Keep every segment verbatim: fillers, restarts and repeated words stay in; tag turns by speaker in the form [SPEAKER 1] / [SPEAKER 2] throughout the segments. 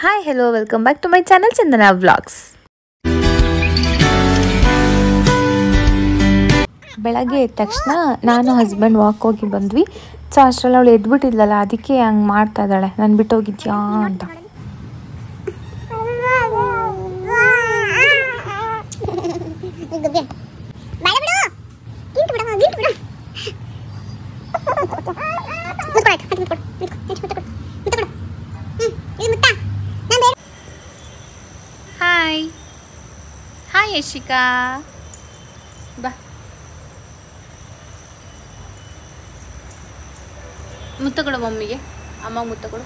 [SPEAKER 1] Hi hello welcome back to my channel Chandana vlogs. ಬೆಳಗ್ಗೆ ಎದ್ದ ತಕ್ಷಣ ನಾನು ಹಸ್ಬೆಂಡ್ ವಾಕ್ ಹೋಗಿ ಬಂದ್ವಿ. ಸೊ ಅಷ್ಟರಲ್ಲಿ ಅವಳು ಎದ್ಬಿಟ್ಟಿದ್ಲಲ್ಲ, ಅದಕ್ಕೆ ಹಂಗೆ ಮಾಡ್ತಾ ಇದ್ದಾಳೆ, ನಾನು ಬಿಟ್ಟೋಗಿದ್ಯಾ ಅಂತ. ಹಾಯ್ ಹಾಯ್ ಯಶಿಕಾ, ಬಾ ಮುತ್ತ ಕೊಡು ಮಮ್ಮಿಗೆ, ಅಮ್ಮ ಮುತ್ತ ಕೊಡು.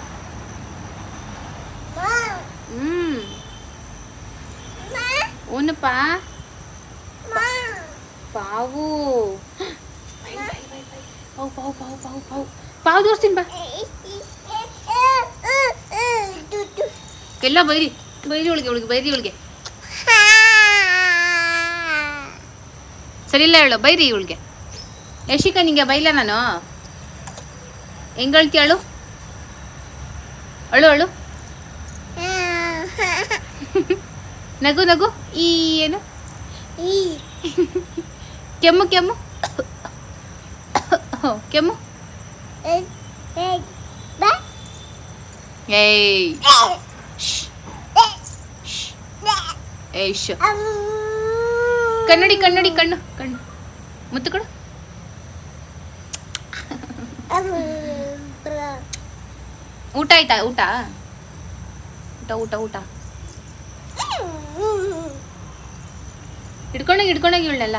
[SPEAKER 1] ಹ್ಮ್ ಓನಪ್ಪ ಪಾವು ಪಾವು ಪಾವು ಪಾವು ಪಾವು ಪಾವು ಪಾವು ತೋರಿಸ್ತೀನಿ ಬಾ. ಎಲ್ಲ ಬೈರಿ ಬೈರಿ ಒಳಗೆ ಒಳಗೆ ಬೈರಿ ಒಳಗೆ ಸರಿ ಇಲ್ಲ ಹೇಳು, ಬೈರಿ ಇವಳಿಗೆ. ಯಶಿಕಾ ನಿಂಗೆ ಬೈಲ ನಾನು ಹೆಂಗ್ ಹೇಳ್ತಿ ಅಳು ಅಳು ಅಳು ನಗು ನಗು ಈ ಏನು ಕೆಮ್ಮು ಕೆಮ್ಮು ಕೆಮ್ಮು ಏಯ್ ಏಯ್ ಶ್ ಕನ್ನಡಿ ಕನ್ನಡಿ ಕಣ್ಣು ಕಣ್ಣು ಮುತ್ತು ಕೊಡು. ಊಟ ಆಯ್ತಾ? ಊಟ ಊಟ ಊಟ ಊಟ ಹಿಡ್ಕೊಂಡೋಗಿ ಹಿಡ್ಕೊಂಡೋಗಿ ಇವಳನ್ನೆಲ್ಲ.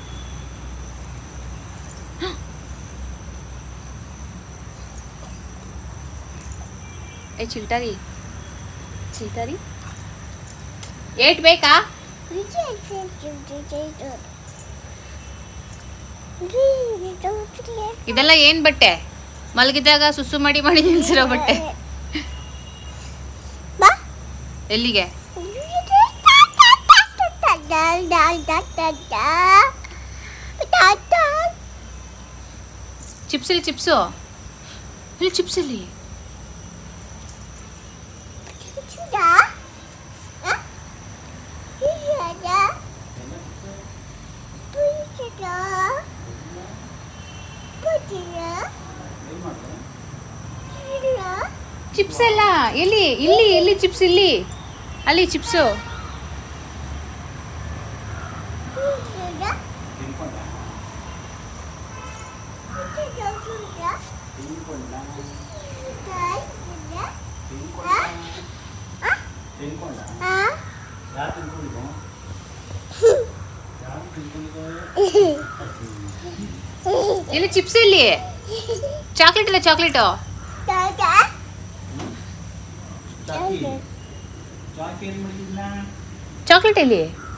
[SPEAKER 1] ಏ ಚಿಲ್ಟಾರಿ ಚಿಲ್ಟಾರಿ ಏಟ್ ಬೇಕಾ? ಇದೆಲ್ಲ ಏನ್ ಬಟ್ಟೆ? ಮಲಗಿದಾಗ ಸುಸು ಮಾಡಿ ಮಾಡಿ ನಿಲ್ಸಿರೋ ಬಟ್ಟೆ. ಎಲ್ಲಿಗೆ? ಚಿಪ್ಸ್ ಇಲ್ಲಿ ಚಿಪ್ಸು ಇಲ್ಲಿ ಚಿಪ್ಸ್ ಇಲ್ಲಿ ಚಿಪ್ಸ್ ಎಲ್ಲ ಎಲ್ಲಿ? ಇಲ್ಲಿ ಇಲ್ಲಿ ಚಿಪ್ಸ್ ಇಲ್ಲಿ ಅಲ್ಲಿ ಚಿಪ್ಸು. ಎಲ್ಲಿ ಚಿಪ್ಸ್ ಇಲ್ಲಿ? ಚಾಕ್ಲೇಟ್ ಇಲ್ಲ ಚಾಕ್ಲೇಟು ಚಾಕ್ಲೇಟ್ ಎಲ್ಲಿ?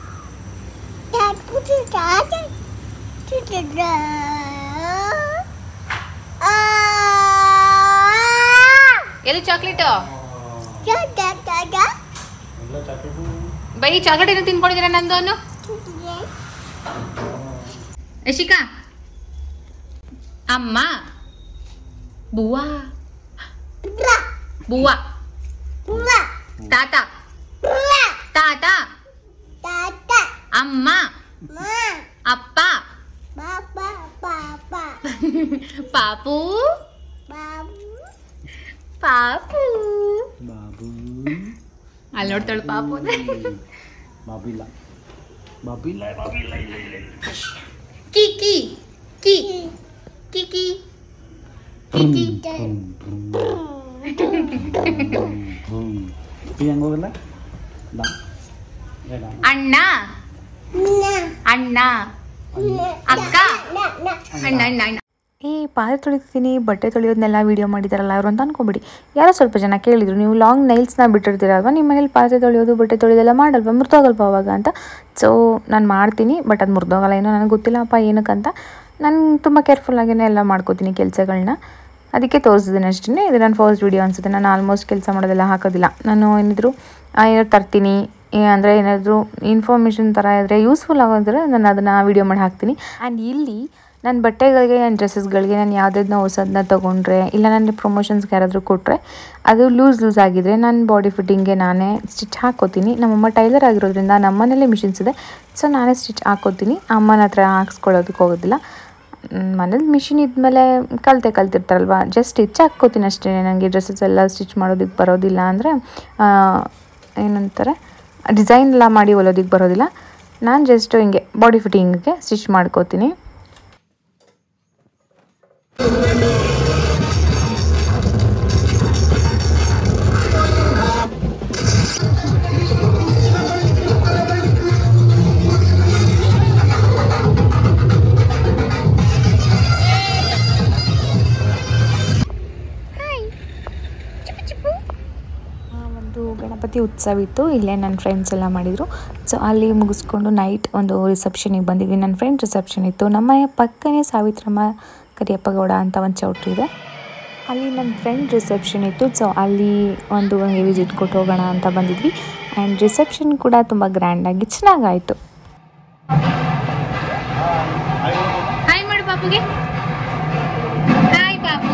[SPEAKER 1] ಎಲ್ಲಿ ಚಾಕ್ಲೇಟು? ಬೈ ಚಾಕ್ಲೇಟ್ ಏನು ತಿನ್ಕೊಂಡಿದ್ದೀರ ನಂದು ಅನ್ನು? ಯಶಿಕಾ ಅಮ್ಮ ಬುವ್ವಾ ಬುವ್ವಾ ತಾತ ತಾತ ಅಮ್ಮ ಅಪ್ಪ ಪಾಪು ಪಾಪು ಅಲ್ಲಿ ನೋಡ್ತಾಳು ಪಾಪು. ಕಿಕಿ ಕಿ ಕಿಕಿ ಕಿಕಿ ಅಣ್ಣ ಅಣ್ಣ ಅಕ್ಕ ಅಣ್ಣ ಅಣ್ಣ ಅಣ್ಣ. ಈ ಪಾತ್ರೆ ತೊಳಿತೀನಿ ಬಟ್ಟೆ ತೊಳೆಯೋದನ್ನೆಲ್ಲ ವೀಡಿಯೋ ಮಾಡಿದಾರಲ್ಲ ಅವರು ಅಂತ ಅನ್ಕೊಂಬಿಡಿ. ಯಾರೋ ಸ್ವಲ್ಪ ಜನ ಕೇಳಿದ್ರು, ನೀವು ಲಾಂಗ್ ನೈಲ್ಸ್ನ ಬಿಟ್ಟಿರ್ತೀರಲ್ವ, ನಿಮ್ಮ ಮನೇಲಿ ಪಾತ್ರೆ ತೊಳೆಯೋದು ಬಟ್ಟೆ ತೊಳೆಯೋದೆಲ್ಲ ಮಾಡಲ್ವ, ಮುರಿದೋಗಲ್ವ ಅವಾಗ ಅಂತ. ಸೊ ನಾನು ಮಾಡ್ತೀನಿ, ಬಟ್ ಅದು ಮುರಿದೋಗಲ್ಲ ಏನೋ, ನನಗೆ ಗೊತ್ತಿಲ್ಲಪ್ಪ ಏನಕ್ಕಂತ. ನಾನು ತುಂಬ ಕೇರ್ಫುಲ್ಲಾಗೇ ಎಲ್ಲ ಮಾಡ್ಕೋತೀನಿ ಕೆಲಸಗಳನ್ನ, ಅದಕ್ಕೆ ತೋರಿಸಿದ್ದೀನಿ ಅಷ್ಟೇ. ಇದು ನನ್ನ ಫಸ್ಟ್ ವೀಡಿಯೋ ಅನಿಸುತ್ತೆ. ನಾನು ಆಲ್ಮೋಸ್ಟ್ ಕೆಲಸ ಮಾಡೋದೆಲ್ಲ ಹಾಕೋದಿಲ್ಲ. ನಾನು ಏನಿದ್ರು ಏನಾದ್ರು ತರ್ತೀನಿ ಅಂದರೆ ಏನಾದರೂ ಇನ್ಫಾರ್ಮೇಷನ್ ಥರ ಇದ್ದರೆ ಯೂಸ್ಫುಲ್ ಆಗೋದ್ರೆ ನಾನು ಅದನ್ನು ವೀಡಿಯೋ ಮಾಡಿ ಹಾಕ್ತೀನಿ. ಆ್ಯಂಡ್ ಇಲ್ಲಿ ನನ್ನ ಬಟ್ಟೆಗಳಿಗೆ ನನ್ನ ಡ್ರೆಸ್ಸಸ್ಗಳಿಗೆ ನಾನು ಯಾವುದನ್ನ ಹೊಸದನ್ನ ತೊಗೊಂಡ್ರೆ ಇಲ್ಲ ನನ್ನ ಪ್ರಮೋಷನ್ಸ್ಗೆ ಯಾರಾದರೂ ಕೊಟ್ಟರೆ ಅದು ಲೂಸ್ ಲೂಸ್ ಆಗಿದ್ರೆ ನಾನು ಬಾಡಿ ಫಿಟ್ಟಿಂಗ್ಗೆ ನಾನೇ ಸ್ಟಿಚ್ ಹಾಕ್ಕೋತೀನಿ. ನಮ್ಮಮ್ಮ ಟೈಲರ್ ಆಗಿರೋದ್ರಿಂದ ನಮ್ಮನೇಲೆ ಮಿಷಿನ್ಸ್ ಇದೆ, ಸೊ ನಾನೇ ಸ್ಟಿಚ್ ಹಾಕ್ಕೋತೀನಿ. ಅಮ್ಮನ ಹತ್ರ ಹಾಕ್ಸ್ಕೊಳ್ಳೋದಕ್ಕೆ ಹೋಗೋದಿಲ್ಲ. ಮನೇಲಿ ಮಿಷಿನ್ ಇದ್ಮೇಲೆ ಕಲಿತೆ ಕಲ್ತಿರ್ತಾರಲ್ವ, ಜಸ್ಟ್ ಸ್ಟಿಚ್ ಹಾಕ್ಕೋತೀನಿ ಅಷ್ಟೇ. ನನಗೆ ಡ್ರೆಸ್ಸಸ್ ಎಲ್ಲ ಸ್ಟಿಚ್ ಮಾಡೋದಕ್ಕೆ ಬರೋದಿಲ್ಲ, ಅಂದರೆ ಏನಂತಾರೆ ಡಿಸೈನ್ ಎಲ್ಲ ಮಾಡಿ ಹೊಲೋದಕ್ಕೆ ಬರೋದಿಲ್ಲ. ನಾನು ಜಸ್ಟ್ ಹಿಂಗೆ ಬಾಡಿ ಫಿಟ್ಟಿಂಗ್ಗೆ ಸ್ಟಿಚ್ ಮಾಡ್ಕೋತೀನಿ. ಗಣಪತಿ ಉತ್ಸವ ಇತ್ತು, ಇಲ್ಲೇ ನನ್ನ ಫ್ರೆಂಡ್ಸ್ ಎಲ್ಲ ಮಾಡಿದರು. ಸೊ ಅಲ್ಲಿ ಮುಗಿಸ್ಕೊಂಡು ನೈಟ್ ಒಂದು ರಿಸೆಪ್ಷನಿಗೆ ಬಂದಿದ್ವಿ. ನನ್ನ ಫ್ರೆಂಡ್ ರಿಸೆಪ್ಷನ್ ಇತ್ತು. ನಮ್ಮ ಪಕ್ಕನೇ ಸಾವಿತ್ರಮ್ಮ ಕರಿಯಪ್ಪ ಗೌಡ ಅಂತ ಒಂದು ಚೌಟ್ರಿ ಇದೆ, ಅಲ್ಲಿ ನನ್ನ ಫ್ರೆಂಡ್ ರಿಸೆಪ್ಷನ್ ಇತ್ತು. ಸೊ ಅಲ್ಲಿ ಒಂದು ವಿಸಿಟ್ ಕೊಟ್ಟು ಹೋಗೋಣ ಅಂತ ಬಂದಿದ್ವಿ. ಆ್ಯಂಡ್ ರಿಸೆಪ್ಷನ್ ಕೂಡ ತುಂಬ ಗ್ರ್ಯಾಂಡಾಗಿ ಚೆನ್ನಾಗಾಯಿತು. ಹಾಯ್ ಮಾಡು ಪಾಪುಗೆ. ಹಾಯ್ ಪಾಪು.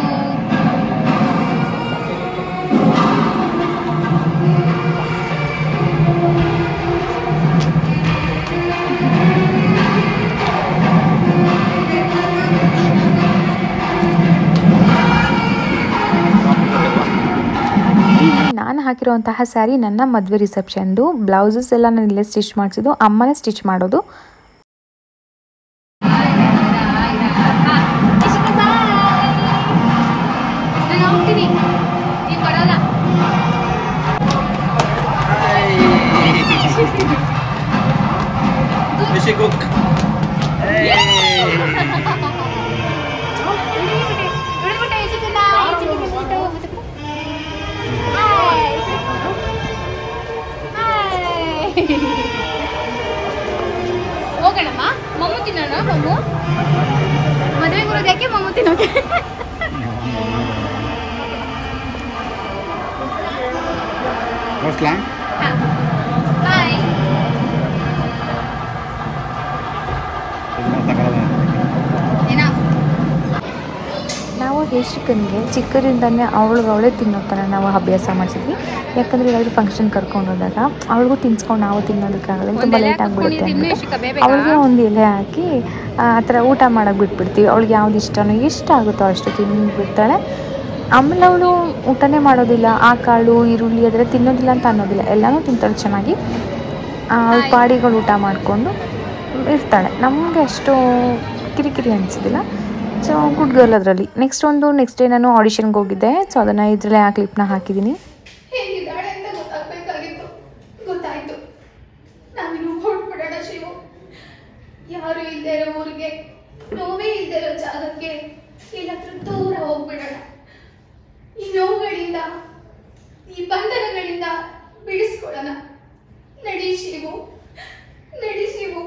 [SPEAKER 1] ನಾನು ಹಾಕಿರುವಂತಹ ಸ್ಯಾರಿ ನನ್ನ ಮದುವೆ ರಿಸೆಪ್ಷನ್ದು. ಬ್ಲೌಸಸ್ ಎಲ್ಲ ನಾನು ಇಲ್ಲೇ ಸ್ಟಿಚ್ ಮಾಡಿಸಿದ್ದು, ಅಮ್ಮನೇ ಸ್ಟಿಚ್ ಮಾಡೋದು. ಹೋಗೋಣಮ್ಮ ಮಮ್ಮು ತಿನ್ನೋಣ. ಮಮ್ಮು ಮದುವೆ ಬರೋದಕ್ಕೆ ಮಮ್ಮು ತಿನ್ನೋಕೆ. ಬಾಯ್. ನಾವು ಹೇಶಿಕನ್ಗೆ ಚಿಕ್ಕರಿಂದನೇ ಅವಳಿಗೆ ಅವಳೇ ತಿನ್ನೋ ಥರ ನಾವು ಅಭ್ಯಾಸ ಮಾಡಿಸಿದ್ವಿ. ಯಾಕಂದರೆ ಏನಾದರೂ ಫಂಕ್ಷನ್ ಕರ್ಕೊಂಡು ಹೋದಾಗ ಅವಳಿಗೂ ತಿನ್ಸ್ಕೊಂಡು ನಾವು ತಿನ್ನೋದಕ್ಕಾಗಲ್ಲ, ತುಂಬ ಲೇಟ್ ಆಗಿಬಿಡುತ್ತೆ ಅಂದ್ಬಿಟ್ಟು ಅವಳಿಗೆ ಒಂದು ಎಲೆ ಹಾಕಿ ಆ ಥರ ಊಟ ಮಾಡೋಕ್ಕೆ ಬಿಟ್ಬಿಡ್ತೀವಿ. ಅವಳಿಗೆ ಯಾವ್ದು ಇಷ್ಟನೋ ಎಷ್ಟು ಆಗುತ್ತೋ ಅಷ್ಟು ತಿಂದುಬಿಡ್ತಾಳೆ. ಆಮೇಲೆ ಅವಳು ಊಟನೇ ಮಾಡೋದಿಲ್ಲ, ಆ ಕಾಳು ಈರುಳ್ಳಿ ಅದರ ತಿನ್ನೋದಿಲ್ಲ ಅಂತ ಅನ್ನೋದಿಲ್ಲ, ಎಲ್ಲನೂ ತಿಂತಾಳೆ ಚೆನ್ನಾಗಿ. ಅವಳ ಪಾಡಿಗಳು ಊಟ ಮಾಡಿಕೊಂಡು ಇರ್ತಾಳೆ. ನಮಗೆ ಅಷ್ಟು ಕಿರಿಕಿರಿ ಅನಿಸೋದಿಲ್ಲ. ಸೊ ಗುಡ್ ಗರ್ಲ್ ಅದರಲ್ಲಿ. ನೆಕ್ಸ್ಟ್ ಒಂದು ನೆಕ್ಸ್ಟ್ ಡೇ ನಾನು ಆಡಿಷನ್ಗೆ ಹೋಗಿದ್ದೆ. ಸೊ ಅದನ್ನು ಇದರಲ್ಲೇ ಆ ಕ್ಲಿಪ್ನ ಹಾಕಿದ್ದೀನಿ.
[SPEAKER 2] ಹೇಗಿದ್ದಾಳೆ ಅಂತ ಗೊತ್ತಾಗಬೇಕಾಗಿತ್ತು, ಗೊತ್ತಾಯ್ತು. ನಾವಿನ್ನು ಹೊರಟ್ಬಿಡೋಣ ಶಿವು. ಯಾರು ಇಲ್ಲದೆ ಇರೋ ಊರಿಗೆ, ನೋವೇ ಇಲ್ಲದೆ ಇರೋ ಜಾಗಕ್ಕೆ ಎಲ್ಲಾದ್ರೂ ದೂರ ಹೋಗ್ಬಿಡೋಣ. ಈ ನೋವುಗಳಿಂದ, ಈ ಬಂಧನಗಳಿಂದ ಬಿಡಿಸ್ಕೊಳ್ಳೋಣ. ನಡಿ ಶಿವು, ನಡಿ ಶಿವು.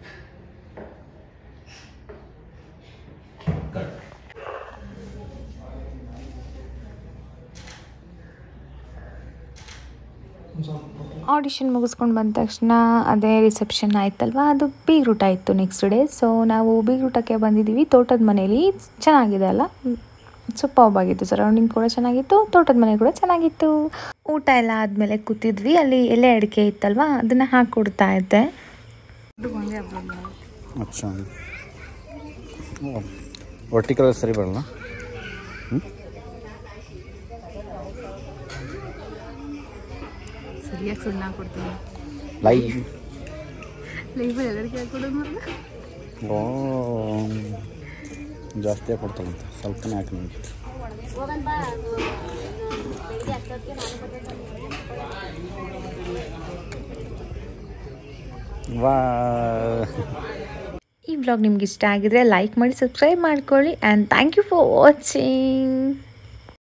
[SPEAKER 1] ಆಡಿಷನ್ ಮುಗಿಸ್ಕೊಂಡು ಬಂದ ತಕ್ಷಣ ಅದೇ ರಿಸೆಪ್ಷನ್ ಆಯ್ತಲ್ವ, ಅದು ಬೀಗ್ರೂಟ ಇತ್ತು ನೆಕ್ಸ್ಟ್ ಡೇ. ಸೊ ನಾವು ಬೀಗ್ರೂಟಕ್ಕೆ ಬಂದಿದ್ದೀವಿ. ತೋಟದ ಮನೇಲಿ ಚೆನ್ನಾಗಿದೆ ಅಲ್ಲ, ಸೂಪರ್ಬಾಗಿತ್ತು. ಸರೌಂಡಿಂಗ್ ಕೂಡ ಚೆನ್ನಾಗಿತ್ತು, ತೋಟದ ಮನೆ ಕೂಡ ಚೆನ್ನಾಗಿತ್ತು. ಊಟ ಎಲ್ಲ ಆದಮೇಲೆ ಕೂತಿದ್ವಿ. ಅಲ್ಲಿ ಎಲೆ ಅಡಿಕೆ ಇತ್ತಲ್ವ, ಅದನ್ನು ಹಾಕ್ಕೊಡ್ತಾ ಇದ್ದೆ.
[SPEAKER 3] ವರ್ಟಿಕಲ್ ಸರಿ ಬರಲ್ಲ.
[SPEAKER 1] ಸರಿಯಾಗಿ ಸುಣ್ಣ ಕೊಡ್ತೀನಿ.
[SPEAKER 3] ಲೈವ್
[SPEAKER 1] ಲೈವ್ ಎಲ್ಲರಿಗೆ ಹಾಕೊಡೋದು.
[SPEAKER 3] ಓ ಜಾಸ್ತಿ ಕೊಡ್ತಾರಂತೆ, ಸ್ವಲ್ಪನೇ ಹಾಕಿ ನಿಮಗೆ. ವಾ
[SPEAKER 1] ಈ ವ್ಲಾಗ್ ನಿಮ್ಗೆ ಇಷ್ಟ ಆಗಿದ್ರೆ ಲೈಕ್ ಮಾಡಿ, ಸಬ್ಸ್ಕ್ರೈಬ್ ಮಾಡ್ಕೊಳ್ಳಿ. And thank you for watching.